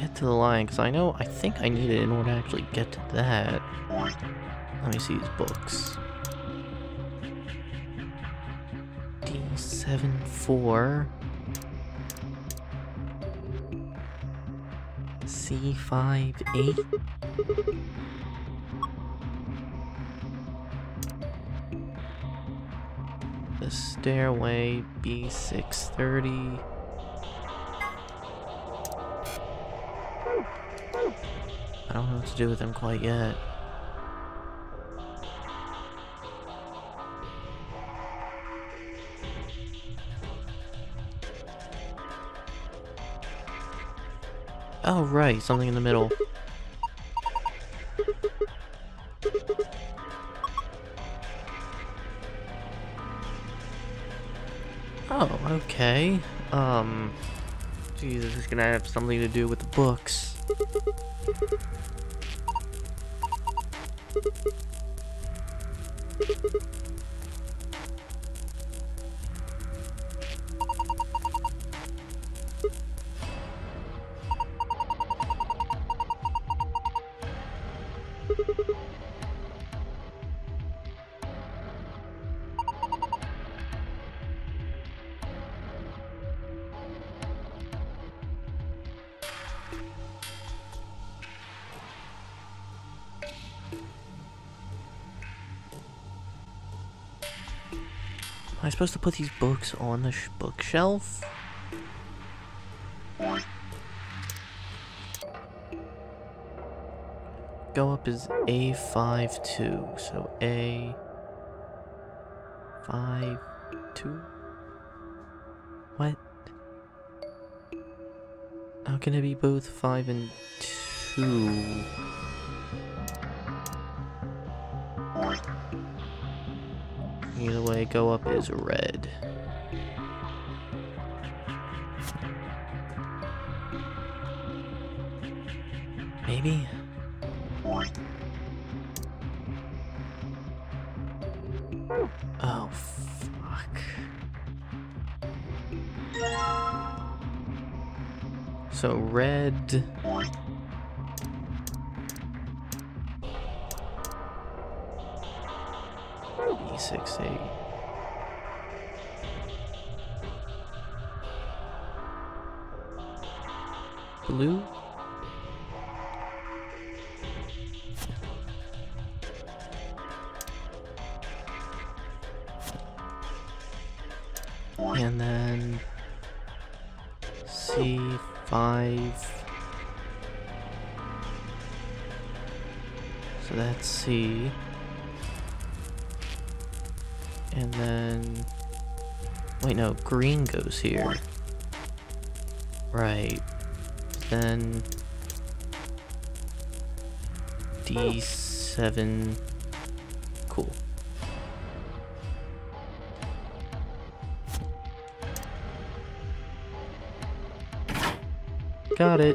get to the lion, because I think I need it in order to actually get to that. Let me see these books. D7-4. C5-8. The stairway, B630. I don't know what to do with them quite yet. Oh, right, something in the middle. Oh, okay. Jesus, it's gonna have something to do with the books. Am I supposed to put these books on the bookshelf? Go up is A52, so A52? What? How can it be both 5 and 2? Either way, go up is red. Maybe? Oh, fuck. So red... E6-8. Blue? And then C5. So that's C. And then... Wait, no, green goes here. Right. Then... D7... Cool. Got it.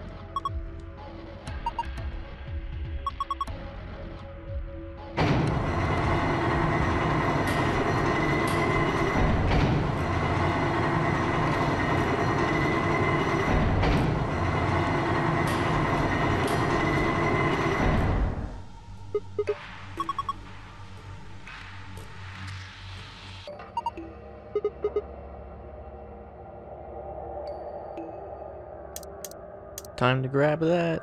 Time to grab that.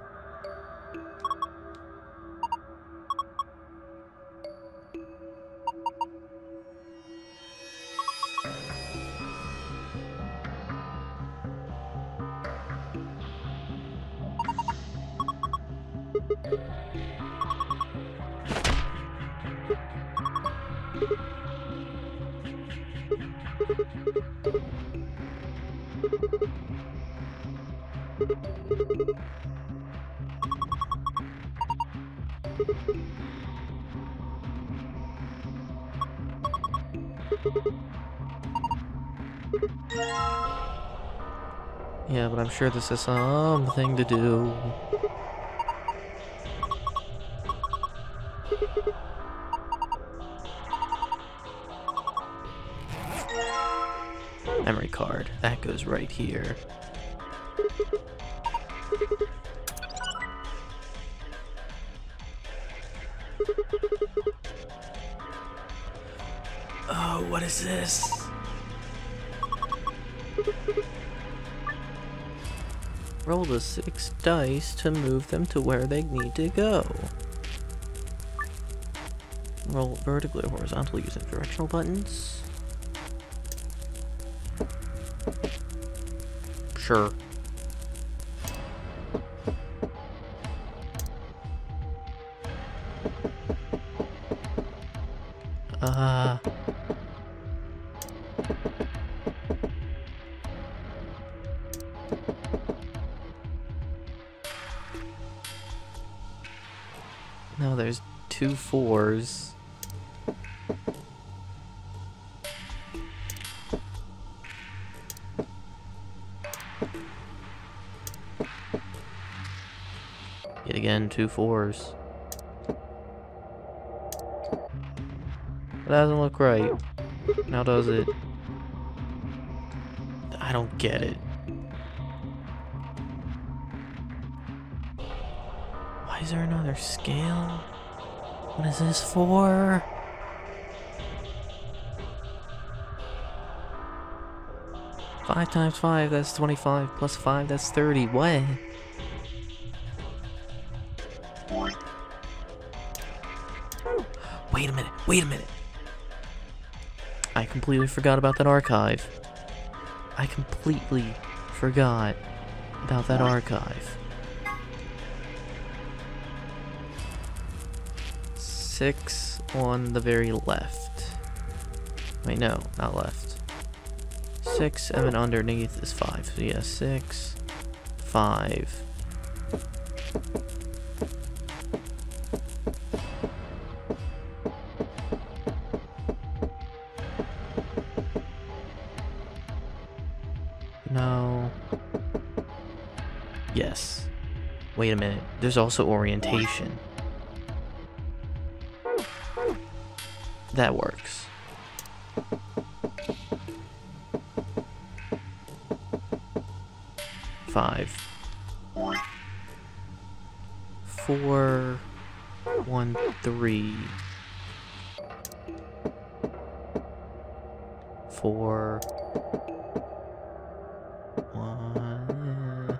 Yeah, but I'm sure this is something to do. Memory card. That goes right here. Oh, what is this? Roll the 6 dice to move them to where they need to go. Roll vertically or horizontally using directional buttons. Sure. No, there's 2 4s. Yet again, 2 4s. That doesn't look right. Now does it? I don't get it. Why is there another scale? What is this for? Five times 5, that's 25, plus 5, that's 30. What? Wait a minute, wait a minute. I completely forgot about that archive. I completely forgot about that archive. 6 on the very left. Wait, no, not left. 6, and then underneath is 5. So yeah, 6, 5. No. Yes. Wait a minute. There's also orientation. That works. Five. 4, 1, 3. 4. 1.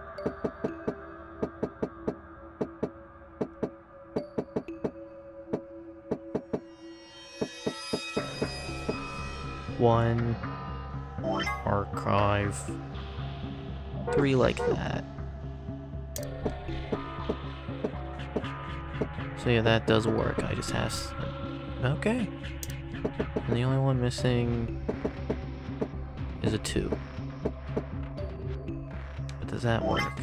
One. Archive. 3 like that. So yeah, that does work. I just has... Okay. And the only one missing is a 2. But does that work?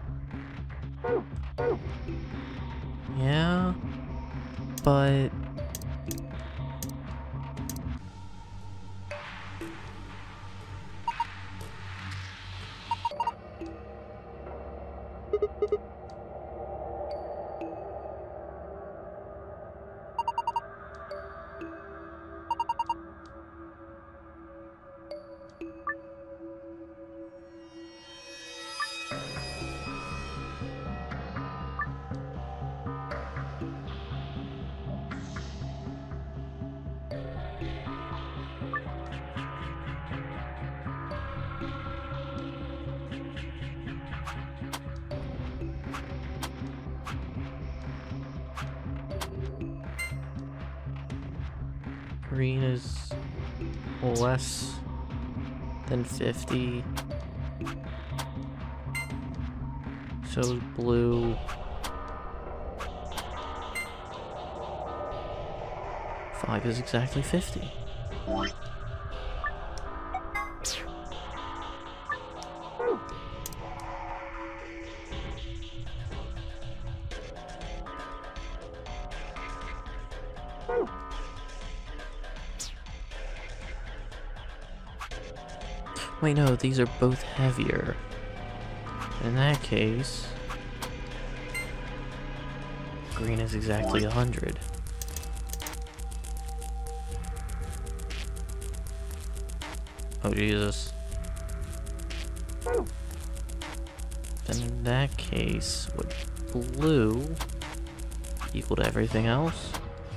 Yeah. But... green is less than 50. So is blue. 5 is exactly 50. Wait, no, these are both heavier. In that case, green is exactly 100. Oh, Jesus. Then in that case, would blue equal to everything else?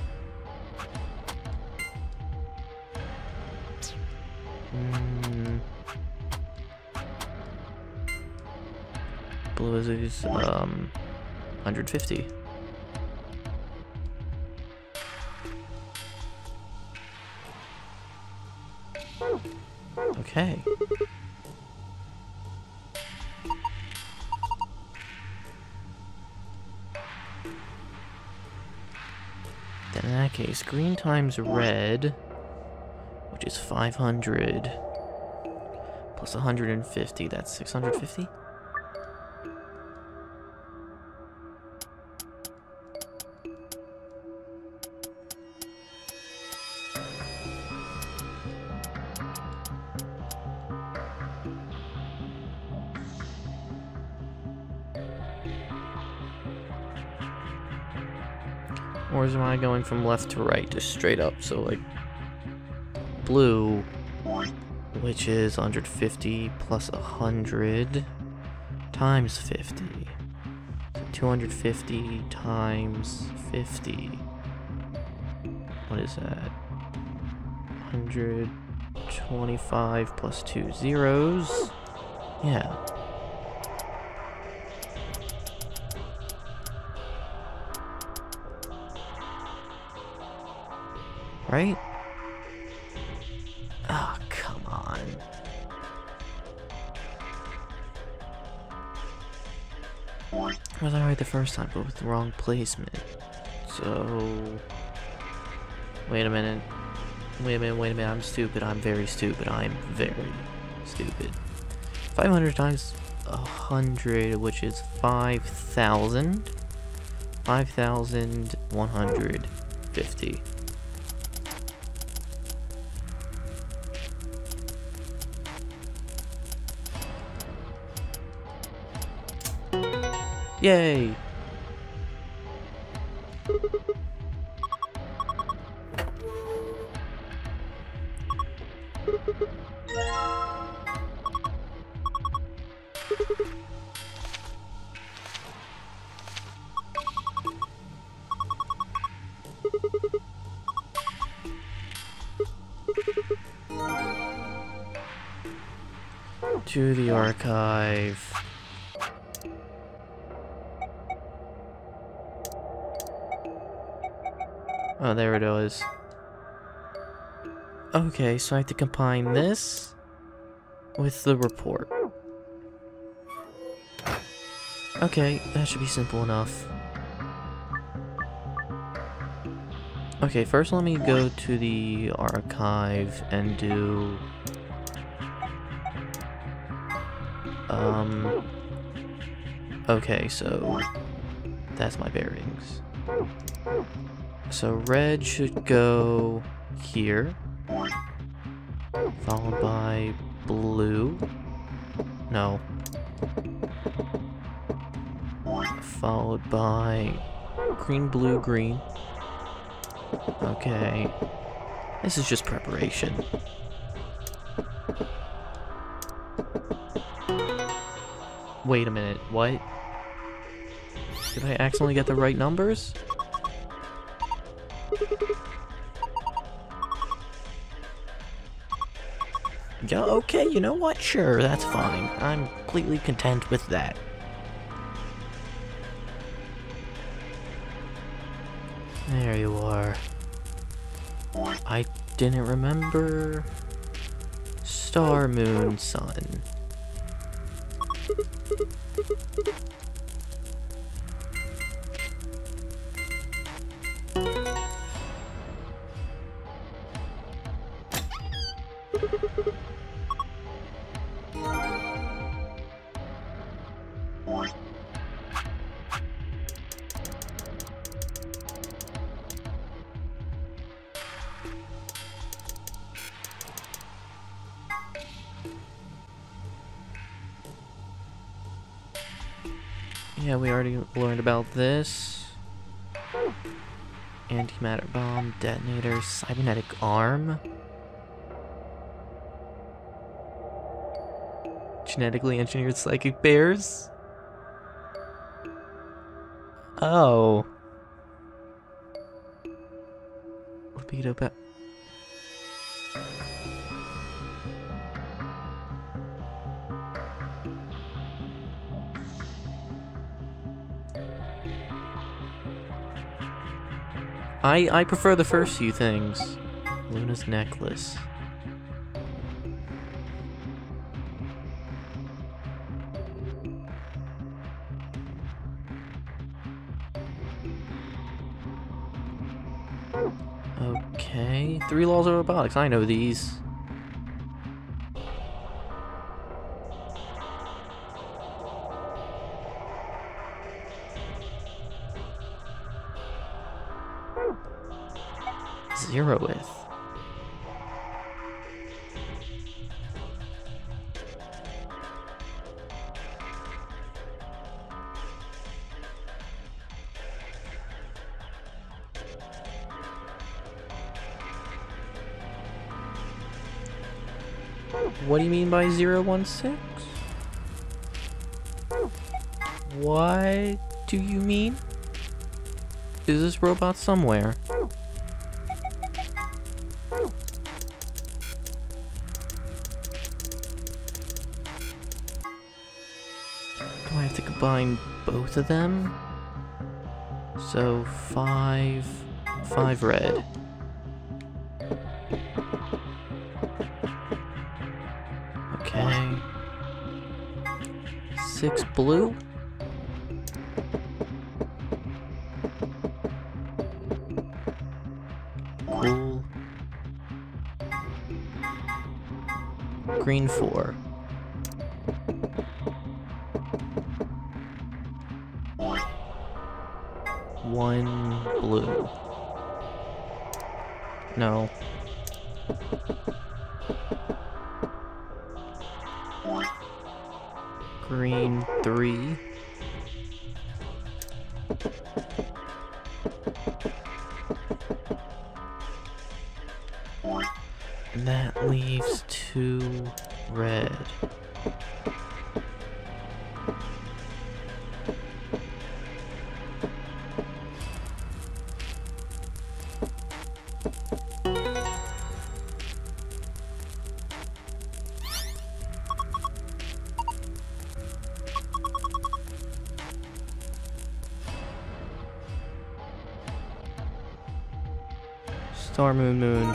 Blue is 150. Okay. Then in that case, green times red, which is 500, plus 150, that's 650? Or am I going from left to right, just straight up? So, like, blue, which is 150 plus 100 times 50. So 250 times 50. What is that? 125 plus 2 zeros. Yeah. Right? Oh, come on. Was I right the first time, but with the wrong placement? So... Wait a minute. I'm stupid. I'm very stupid. I'm very stupid. 500 times 100, which is 5,000. 5,150. Yay! To the archive. Oh, there it is. Okay, so I have to combine this with the report. Okay, that should be simple enough. Okay, first let me go to the archive and do... Okay, so... that's my bearings. So red should go here, followed by blue. No. Followed by green, blue, green. Okay. This is just preparation. Wait a minute, what? Did I accidentally get the right numbers? Yeah, okay, you know what? Sure, that's fine. I'm completely content with that. There you are. I didn't remember... Star, moon, sun. Yeah, we already learned about this. Antimatter bomb, detonator, cybernetic arm. Genetically engineered psychic bears. Oh. Libido back. I prefer the first few things. Luna's necklace. Okay, 3 laws of robotics. I know these. Zeroth. What do you mean by 016? What do you mean? Is this robot somewhere? Do I have to combine both of them? So 5 red. Okay. 6 blue? Cool. Green 4. One blue. No. Green 3. And that leaves 2 red. Star Moon Moon.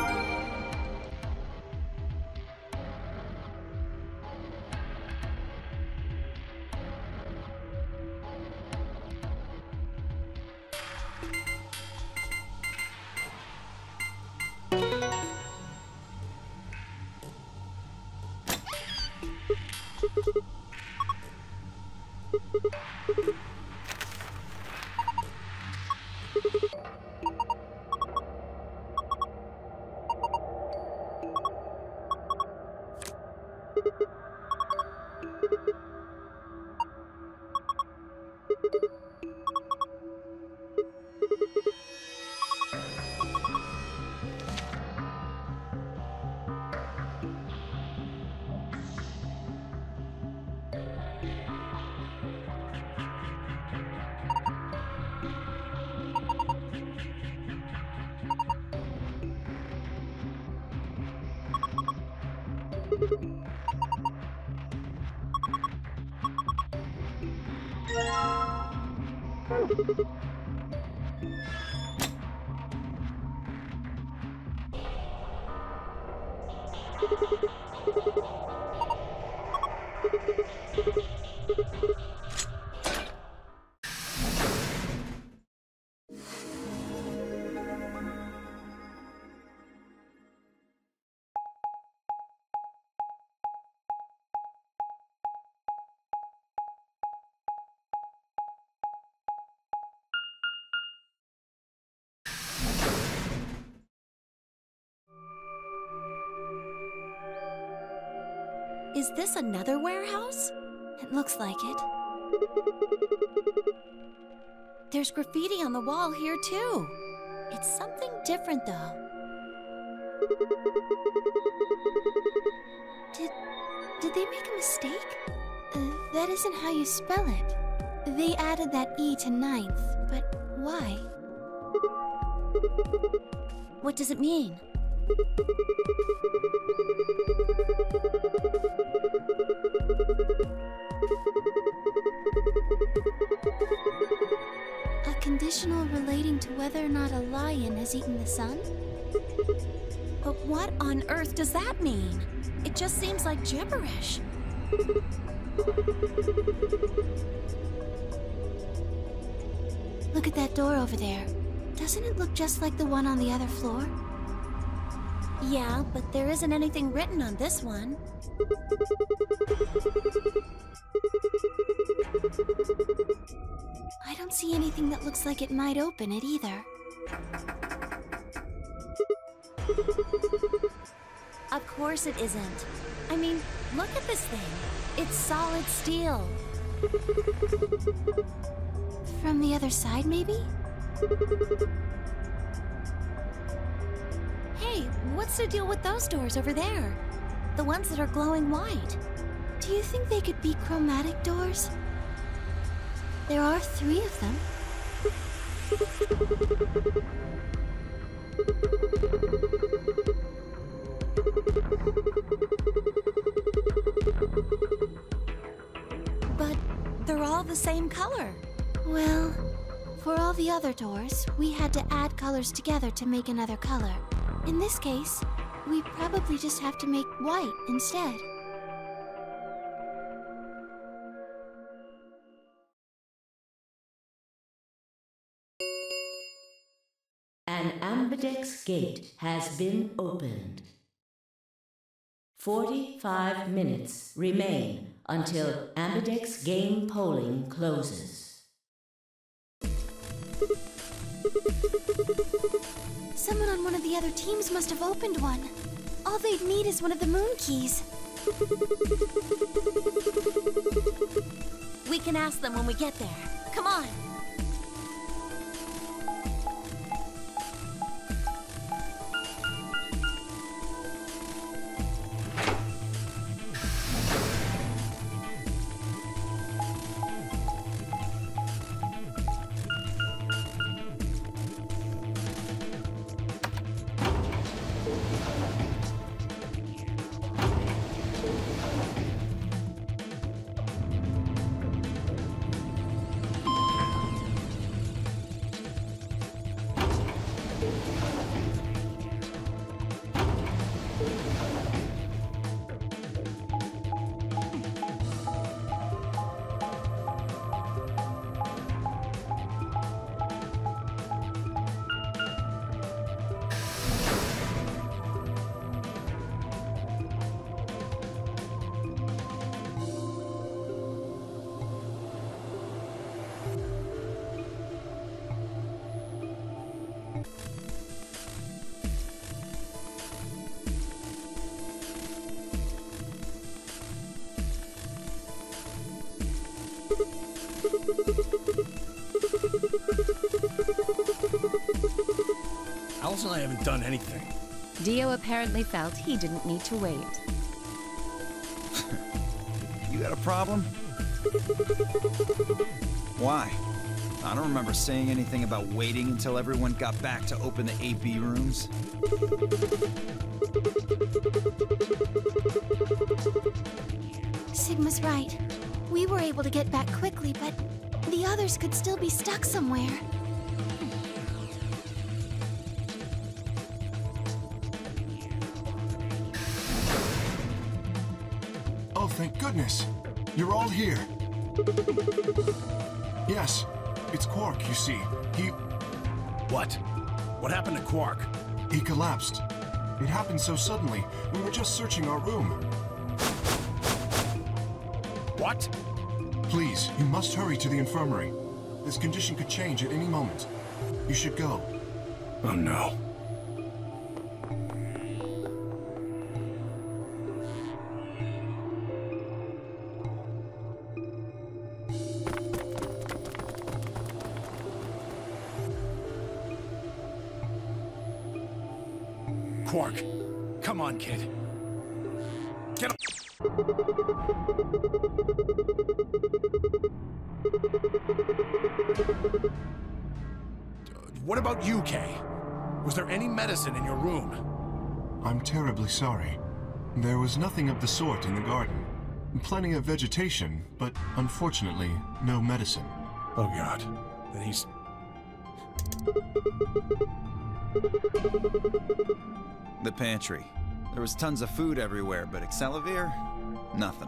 Is this another warehouse? It looks like it. There's graffiti on the wall here too. It's something different though. Did they make a mistake? That isn't how you spell it. They added that E to ninth, But why? What does it mean? A conditional relating to whether or not a lion has eaten the sun? But what on earth does that mean? It just seems like gibberish. Look at that door over there. Doesn't it look just like the one on the other floor? Yeah, but there isn't anything written on this one. I don't see anything that looks like it might open it either. Of course it isn't. I mean, look at this thing. It's solid steel. From the other side, maybe? Hey, what's the deal with those doors over there? The ones that are glowing white. Do you think they could be chromatic doors? There are 3 of them. But they're all the same color. Well, for all the other doors, we had to add colors together to make another color. In this case, we probably just have to make white instead. An Ambidex gate has been opened. 45 minutes remain until Ambidex game polling closes. Someone on one of the other teams must have opened one. All they'd need is one of the moon keys. We can ask them when we get there. Come on! Alice and I haven't done anything. Dio apparently felt he didn't need to wait. You got a problem? Why? I don't remember saying anything about waiting until everyone got back to open the AB rooms. Sigma's right. We were able to get back quickly, but the others could still be stuck somewhere. Oh, thank goodness. You're all here. Yes, it's Quark, you see. What? What happened to Quark? He collapsed. It happened so suddenly. We were just searching our room. What? Please, you must hurry to the infirmary. This condition could change at any moment. You should go. Oh no. Quark, come on, kid. Get up. what about you, Kay? Was there any medicine in your room? I'm terribly sorry. There was nothing of the sort in the garden. Plenty of vegetation, but unfortunately, no medicine. Oh god. Then he's... The pantry. There was tons of food everywhere, but Excelivir? Nothing.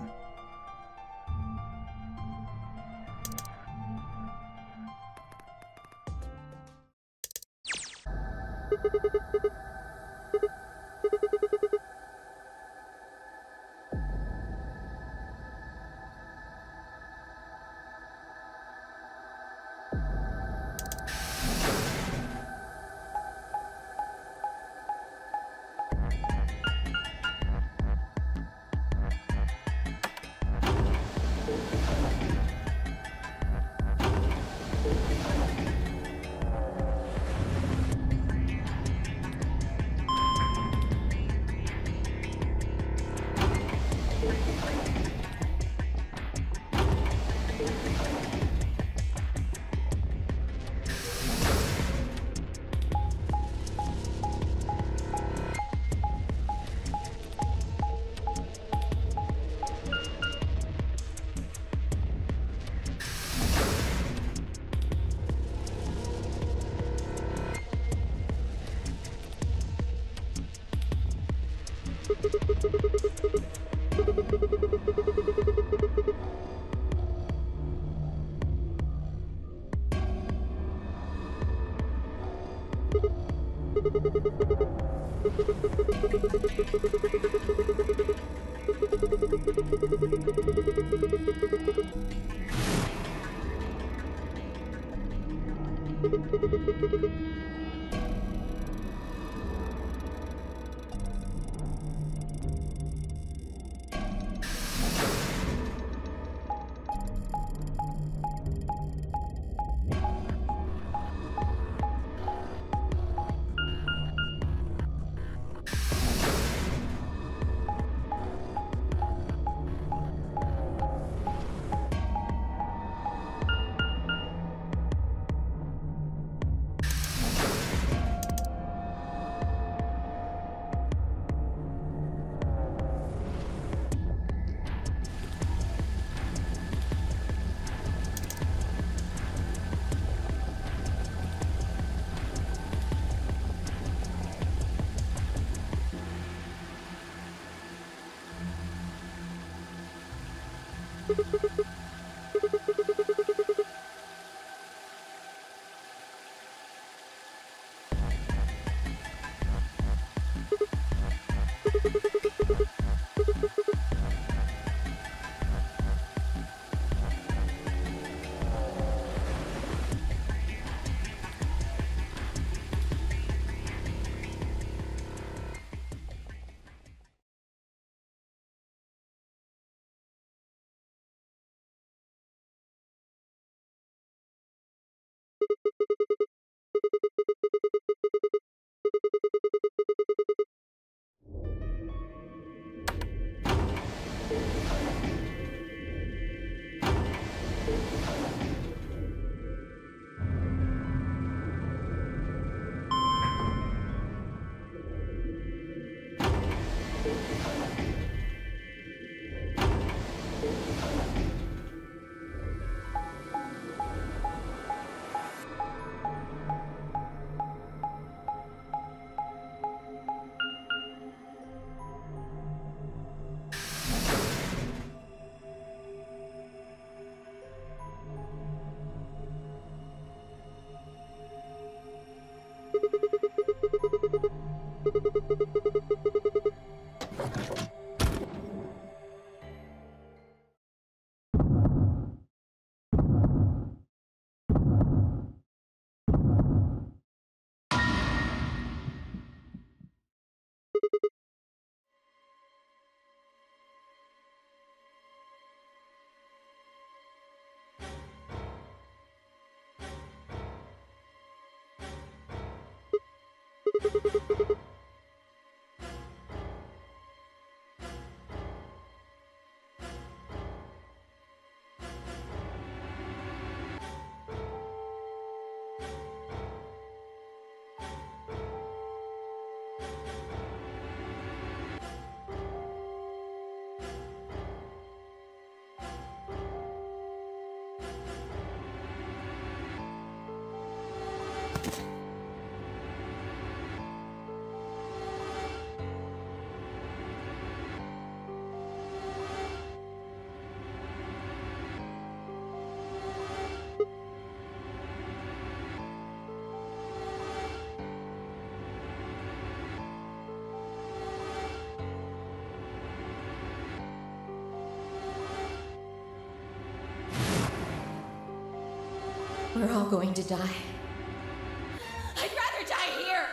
We're all going to die. I'd rather die here!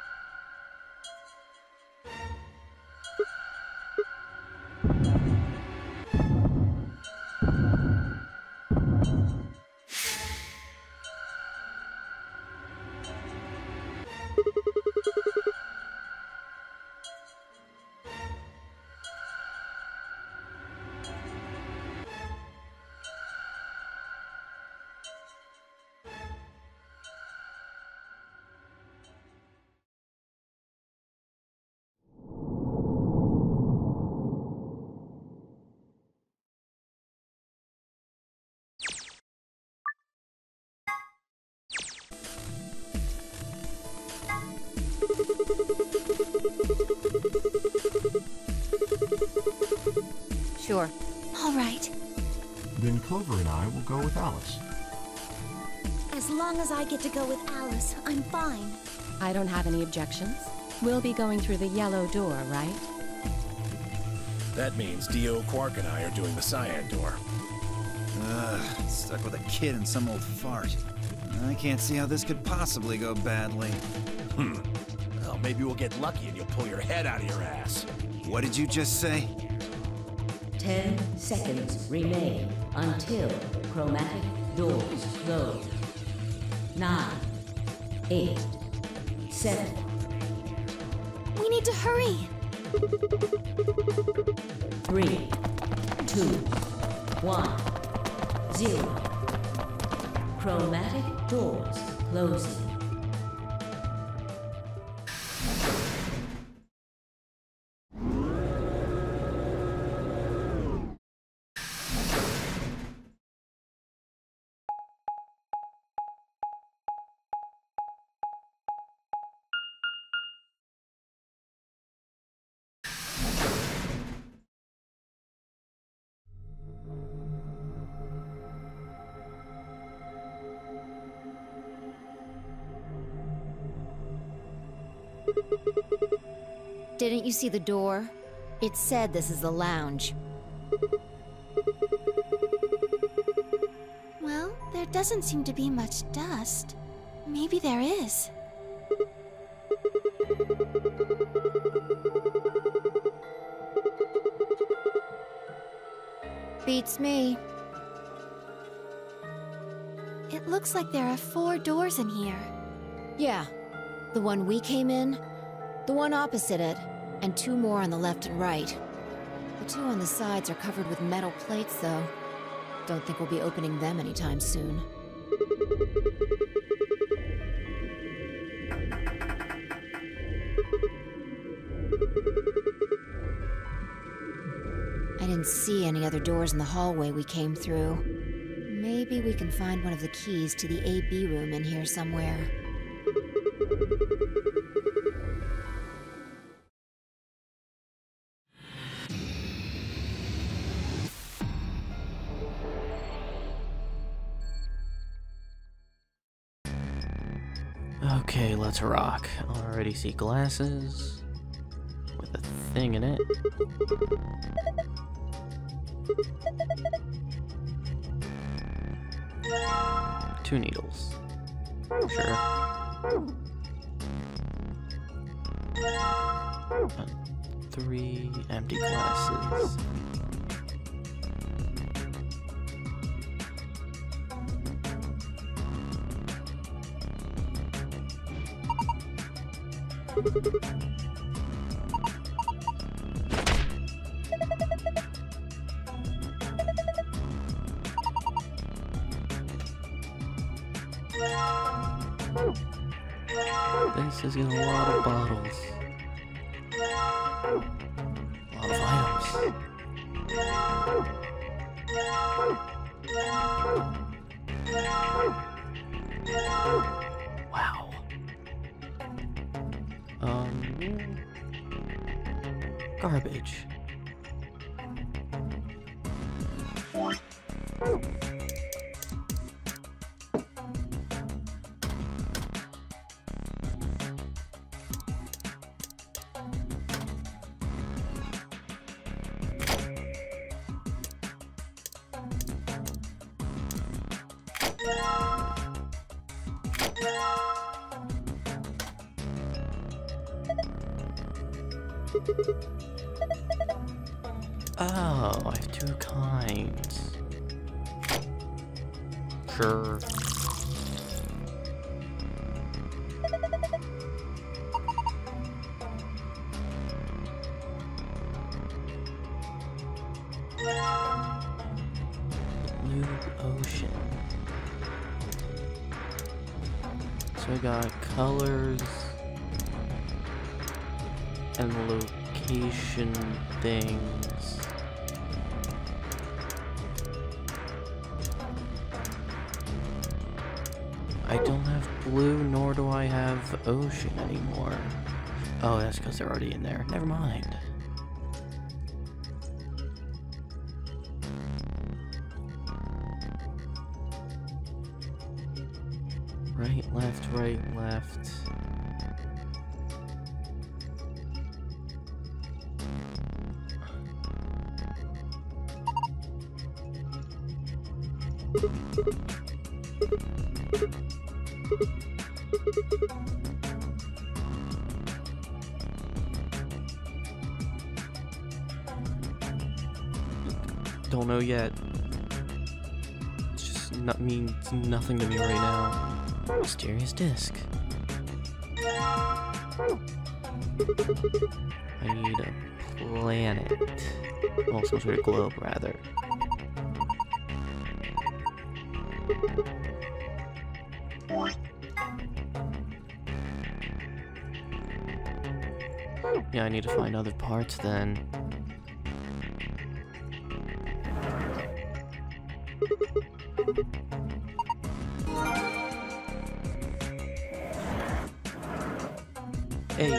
Sure. All right. Then Clover and I will go with Alice. As long as I get to go with Alice, I'm fine. I don't have any objections. We'll be going through the yellow door, right? That means Dio, Quark, and I are doing the cyan door. Stuck with a kid and some old fart. I can't see how this could possibly go badly. Well, maybe we'll get lucky and you'll pull your head out of your ass. What did you just say? 10 seconds remain until chromatic doors close. 9, 8, 7. We need to hurry. 3, 2, 1, 0. Chromatic doors closing. Didn't you see the door? It said this is the lounge. Well, there doesn't seem to be much dust. Maybe there is. Beats me. It looks like there are 4 doors in here. Yeah. The one we came in, the one opposite it, and 2 more on the left and right. The 2 on the sides are covered with metal plates, though. Don't think we'll be opening them anytime soon. I didn't see any other doors in the hallway we came through. Maybe we can find one of the keys to the AB room in here somewhere. Okay, let's rock. Already see glasses with a thing in it. Two needles. Sure. And 3 empty glasses. This is a lot of bottles. A lot of items. Wow. Garbage. Oh, I have 2 kinds. Sure. Blue ocean. So I got colors and location things. I don't have blue, nor do I have ocean anymore. Oh, that's because they're already in there. Never mind. Right, left, right, left. Don't know yet. It's just means nothing to me right now. Mysterious disc. I need a planet. Oh, some sort of globe, rather. Yeah, I need to find other parts then. Hey.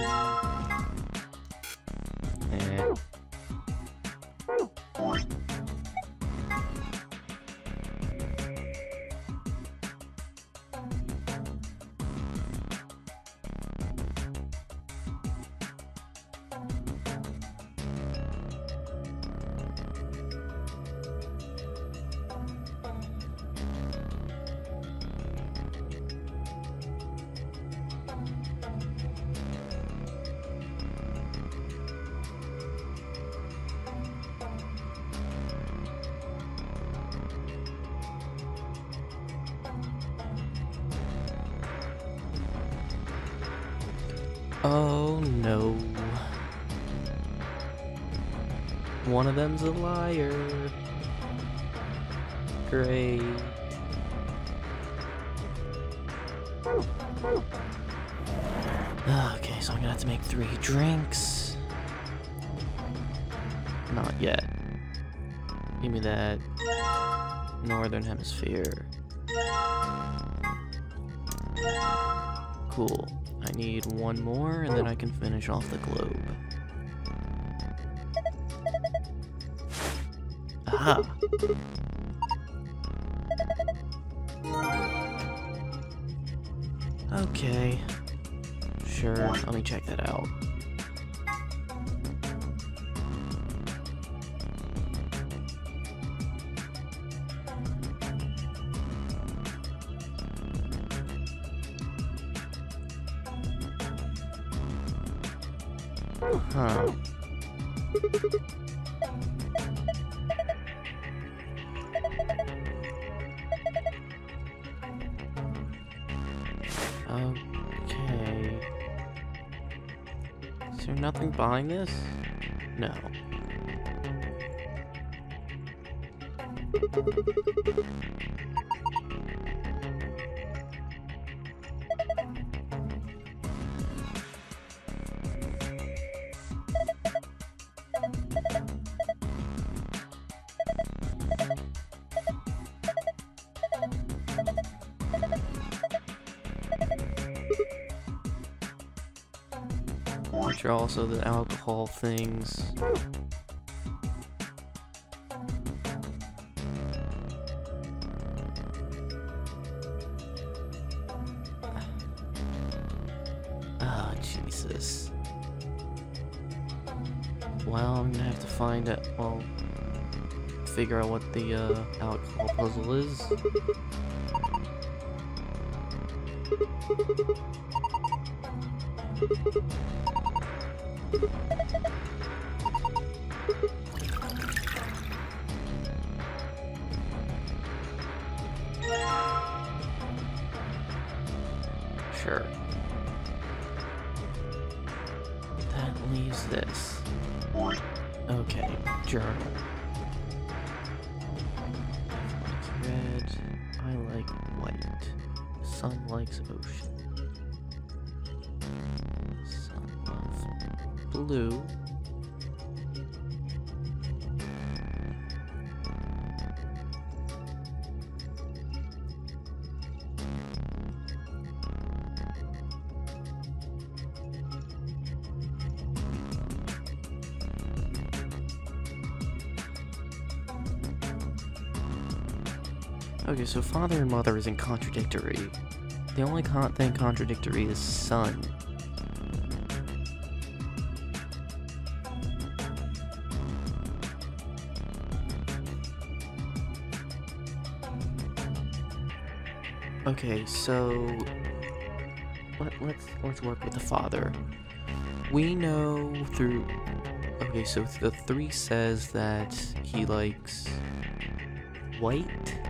Oh no. One of them's a liar. Great. Okay, so I'm gonna have to make 3 drinks. Not yet. Give me that Northern Hemisphere. Cool. I need 1 more, and then I can finish off the globe. Aha! Okay. Sure, let me check that out. Huh. Okay. Is there nothing behind this? No. Which are also the alcohol things. Ah, Jesus. Well, I'm gonna have to find it. Well, figure out what the alcohol puzzle is. Sure. That leaves this. Okay, journal. Red. I like white. Sun likes ocean. Sun loves blue. Okay, so father and mother isn't contradictory. The only thing contradictory is sun. Okay, so let's work with the father. We know through. Okay, so the 3 says that he likes white,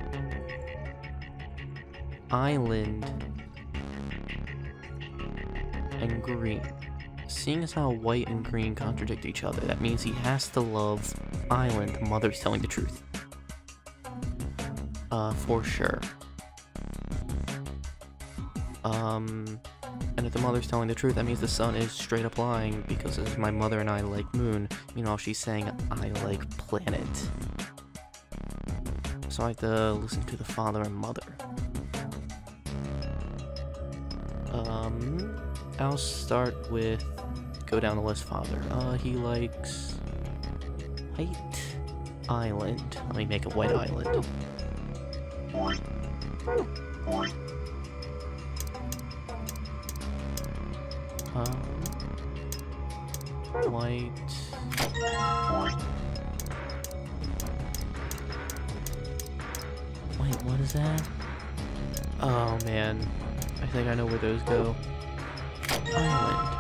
island, and green. Seeing as how white and green contradict each other, that means he has to love island. Mother's telling the truth. For sure. And if the mother's telling the truth, that means the sun is straight up lying, because as my mother and I like moon, meanwhile she's saying I like planet. So I have to listen to the father and mother. I'll start with, go down the list, father. He likes white island. Let me make a white island. White. Wait, what is that? Oh man, I think I know where those go. Island.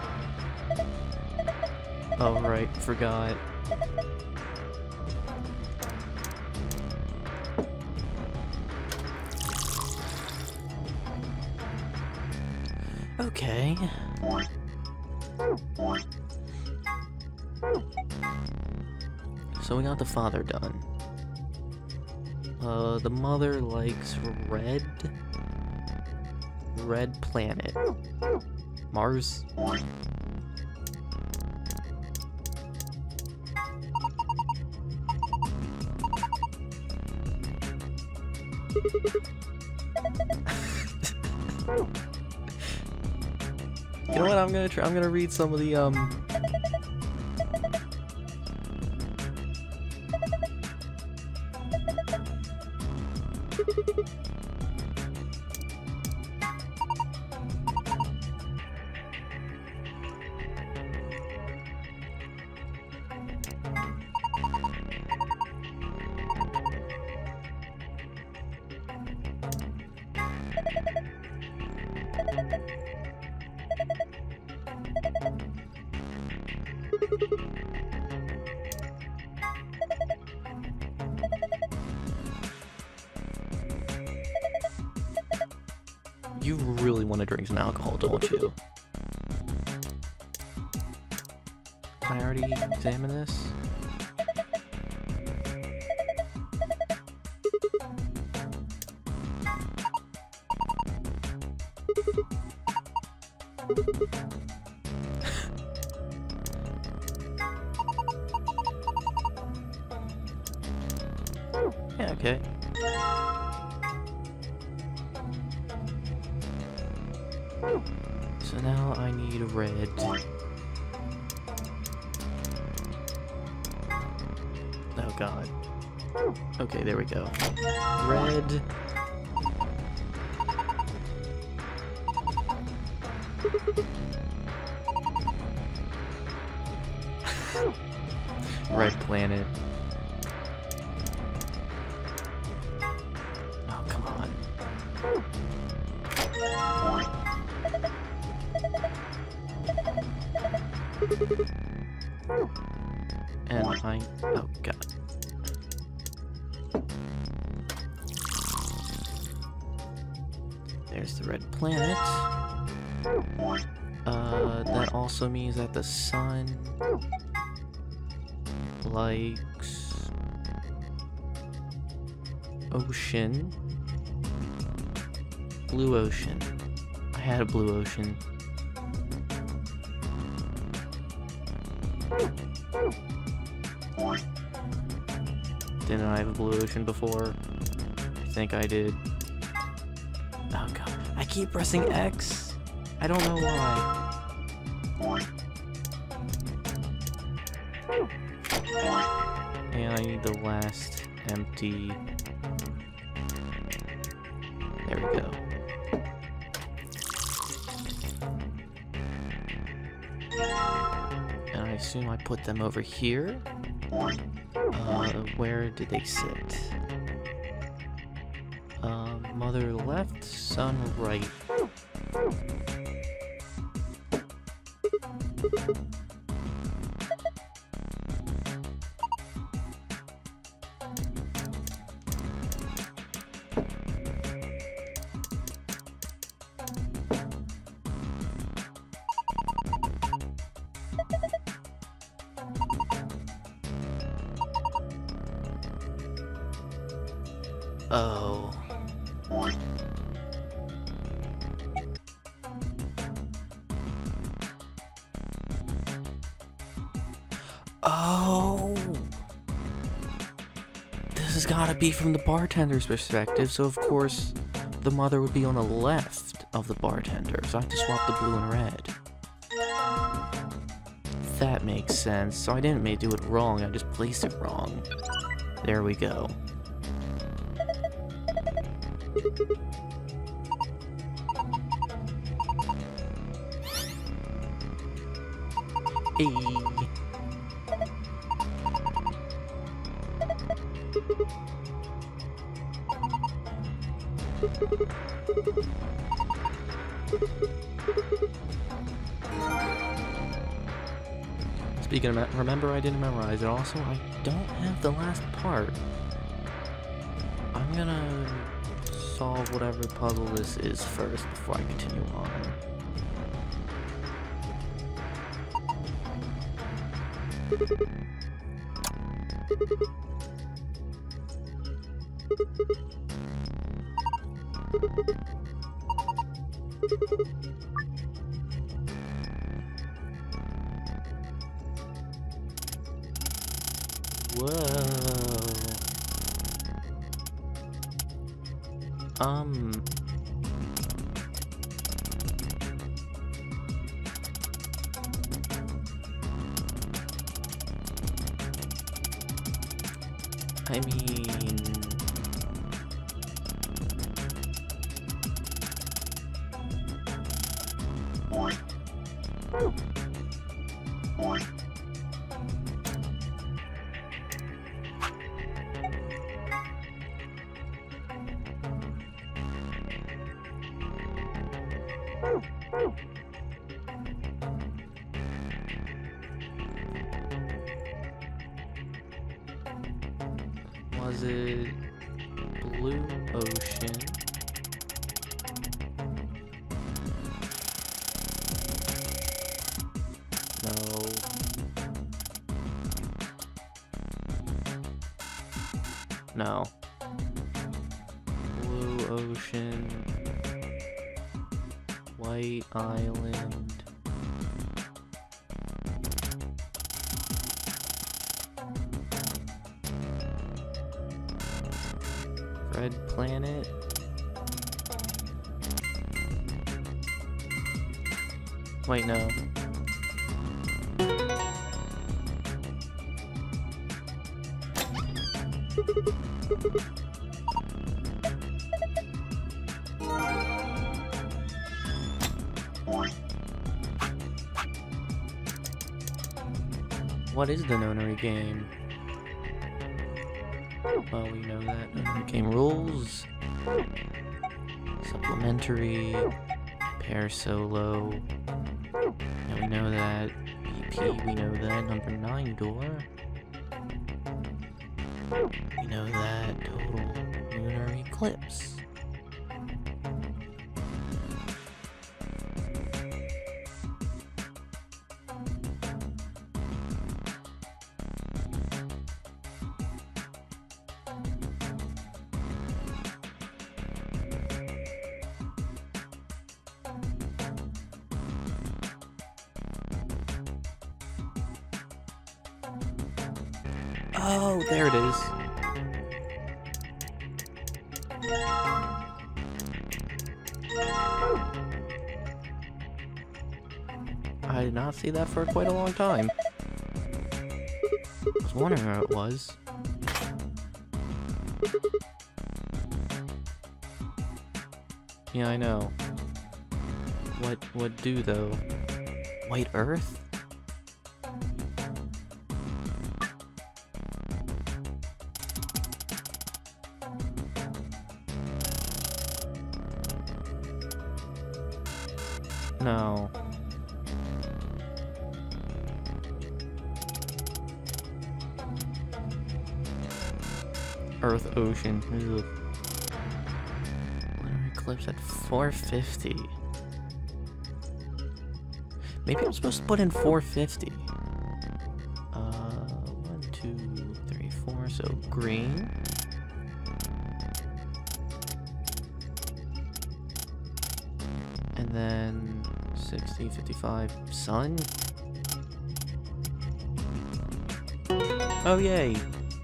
Oh right, forgot. Okay. So we got the father done. The mother likes red. Red planet. Mars. You know what? I'm gonna read some of the You really want to drink some alcohol, don't you? Can I already examine this? Yeah, okay. So now I need red. Oh god. Okay, there we go. Red. Red planet. Oh, come on. And oh god. There's the red planet. That also means that the sun likes ocean. Blue ocean. I had a blue ocean. Didn't I have a blue ocean before? I think I did. Oh god. I keep pressing X. I don't know why. And I need the last empty. There we go. And I assume I put them over here. Where did they sit? Mother left, son right. Oh. Oh. This has got to be from the bartender's perspective, so of course the mother would be on the left of the bartender, so I have to swap the blue and red. That makes sense. So I didn't do it wrong, I just placed it wrong. There we go. Hey. Speaking of, remember I didn't memorize it. Also, I don't have the last part. I'm gonna solve whatever puzzle this is first before I continue on. Whoa. I mean... Was it Blue Ocean? No. No. Blue Ocean. White Island. Red Planet. Wait, no. What is the Nonary game? Well, we know that. Nonary game rules. Supplementary. Pair solo. Yeah, we know that. AP, we know that. Number 9 door. We know that. Total lunar eclipse. Oh, there it is. I did not see that for quite a long time. I was wondering where it was. Yeah, I know. What do though? White Earth? No. Earth Ocean. Ugh. Lunar eclipse at 450. Maybe I'm supposed to put in 450. 1, 2, 3, 4. So green. And then 60, 55, sun? Oh, yay!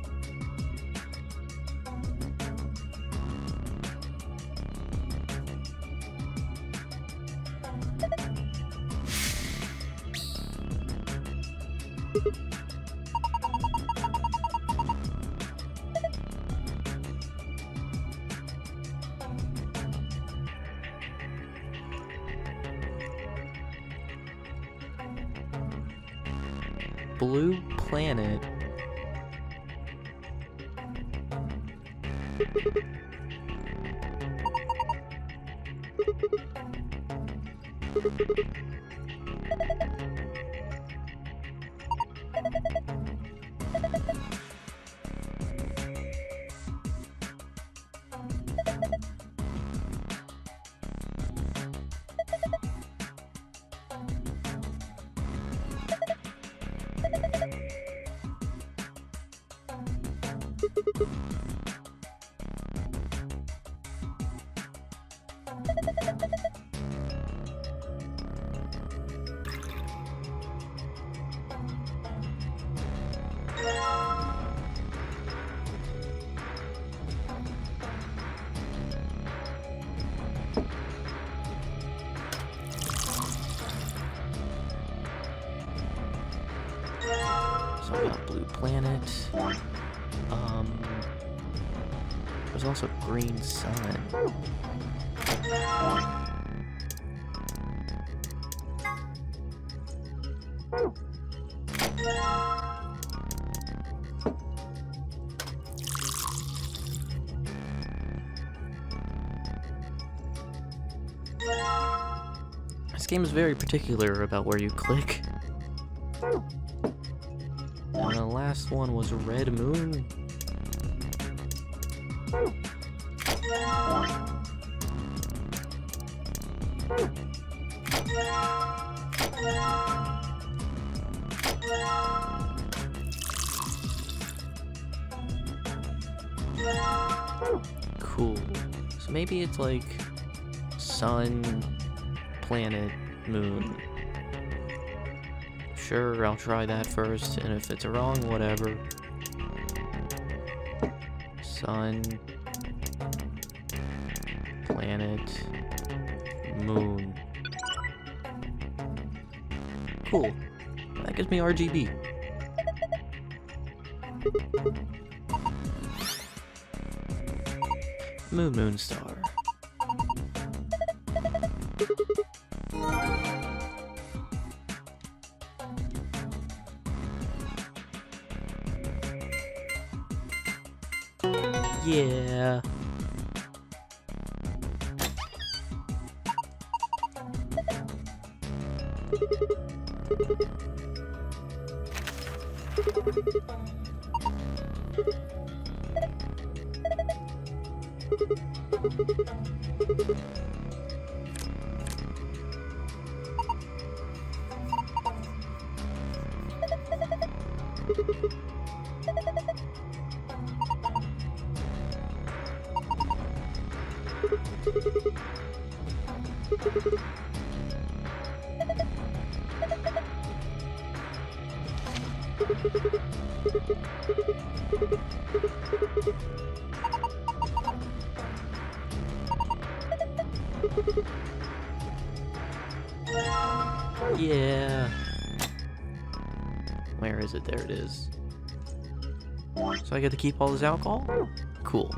Blue planet. So we got blue planet. There's also green sun. This game is very particular about where you click. And the last one was Red Moon. Cool. So maybe it's like sun, planet, moon. Sure, I'll try that first, and if it's wrong, whatever. Sun, planet, moon. Cool. That gives me RGB. Moon star. Yeah. Yeah. Where is it? There it is. So I get to keep all this alcohol? Cool.